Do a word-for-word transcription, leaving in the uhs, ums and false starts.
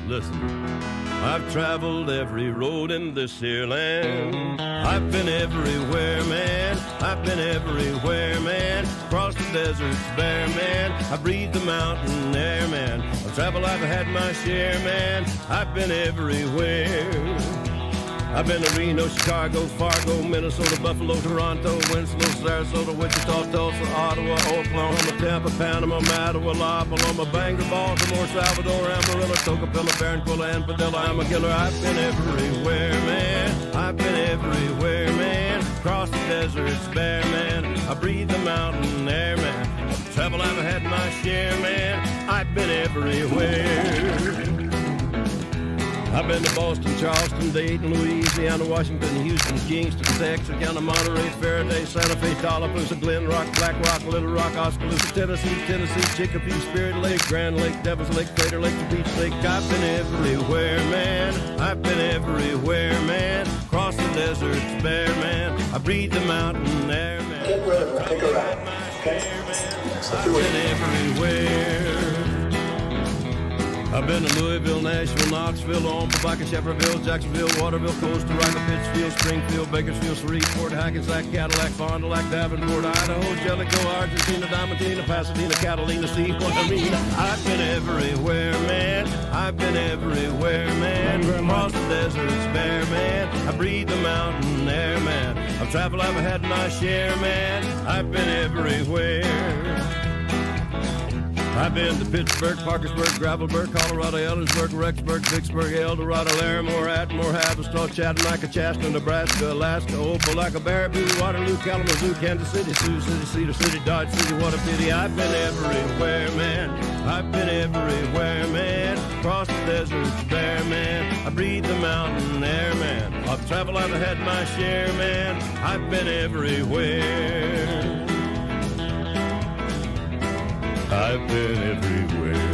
listen. I've traveled every road in this here land. I've been everywhere, man. I've been everywhere, man. Across the deserts bare, man. I breathe the mountain air, man. I've traveled, I've had my share, man. I've been everywhere. I've been to Reno, Chicago, Fargo, Minnesota, Buffalo, Toronto, Winslow, Sarasota, Wichita, Tulsa, Ottawa, Oklahoma, Tampa, Panama, Mattawa, La Paloma, Bangor, Baltimore, Salvador, Amarillo, Tocopilla, Barranquilla, and Padilla. I'm a killer. I've been everywhere, man. I've been everywhere, man. Across the deserts bare, man. I breathe the mountain air, man. I've traveled, I've had my share, man. I've been everywhere. I've been to Boston, Charleston, Dayton, Louisiana, Washington, Houston, Kingston, Texarkana, Monterey, Faraday, Santa Fe, Tallapoosa, Glen Rock, Black Rock, Little Rock, Oskaloosa, Tennessee, Tennessee, Chicopee, Spirit Lake, Grand Lake, Devil's Lake, Crater Lake, the Beach Lake. I've been everywhere, man. I've been everywhere, man. Across the deserts bare, man. I breathe the mountain air, man. Get rid of her. Take her out. Okay? I've been everywhere. I've been to Louisville, Nashville, Knoxville, Omaha, Baca, Shepherdsville, Jacksonville, Waterville, Costa Rica, Pittsfield, Springfield, Bakersfield, Shreveport, Hackensack, Cadillac, Fond du Lac, Davenport, Idaho, Jellicoe, Argentina, Diamantina, Pasadena, Catalina, see what I mean? I've been everywhere, man. I've been everywhere, man. Across the deserts bare, man. I breathe the mountain air, man. I've traveled, I've had my share, man. I've been everywhere. I've been to Pittsburgh, Parkersburg, Gravelburg, Colorado, Ellersburg, Rexburg, Vicksburg, El Dorado, Larimore, Atmore, Havistaw, Chattanooga, Chasta, Nebraska, Alaska, Opelika, Baraboo, Waterloo, Kalamazoo, Kansas City, Sioux City, Cedar City, Dodge City. What a pity. I've been everywhere, man. I've been everywhere, man. Across the deserts bare, man. I breathe the mountain air, man. I've traveled, I've had my share, man. I've been everywhere. I've been everywhere.